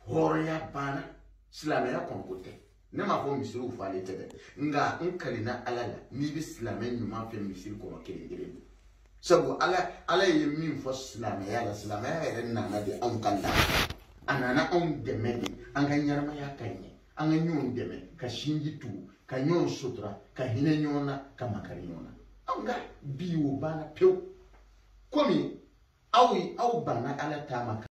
horoya bana silamaya konkote ne ma fo misiru fale tede nga nkalina alala ni bi silamay nyuma fe misir ko makere sabu ala ye min fo silamaya la silamaya ren na de an kala anana on demedi an ga nyarma ya kanye an ga nyon deme ka shinji tu ka nyon sutra ka hine nyona ka makari nyona an ga biwo bana pew komi awi au bana ala tama